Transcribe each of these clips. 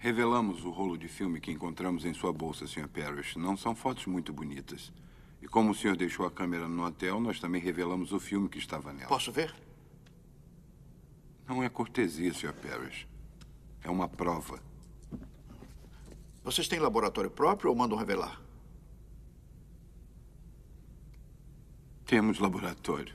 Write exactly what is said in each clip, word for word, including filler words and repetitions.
Revelamos o rolo de filme que encontramos em sua bolsa, senhor Parrish. Não são fotos muito bonitas. E como o senhor deixou a câmera no hotel, nós também revelamos o filme que estava nela. Posso ver? Não é cortesia, senhor Parrish. É uma prova. Vocês têm laboratório próprio ou mandam revelar? Temos laboratório.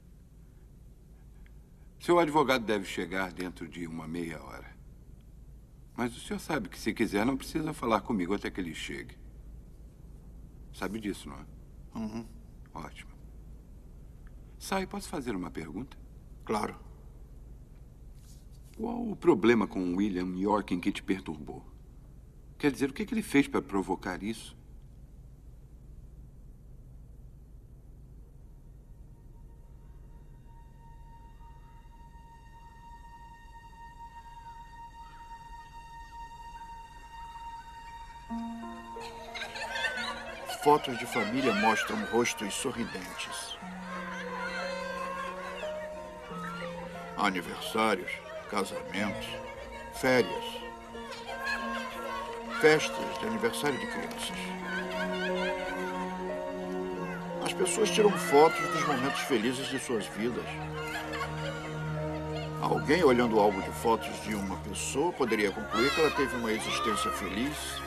Seu advogado deve chegar dentro de uma meia hora. Mas o senhor sabe que, se quiser, não precisa falar comigo até que ele chegue. Sabe disso, não é? Uhum. Ótimo. Sai, posso fazer uma pergunta? Claro. Qual o problema com o William York em que te perturbou? Quer dizer, o que, que ele fez para provocar isso? Fotos de família mostram rostos sorridentes. Aniversários, casamentos, férias, festas de aniversário de crianças. As pessoas tiram fotos dos momentos felizes de suas vidas. Alguém olhando o álbum de fotos de uma pessoa poderia concluir que ela teve uma existência feliz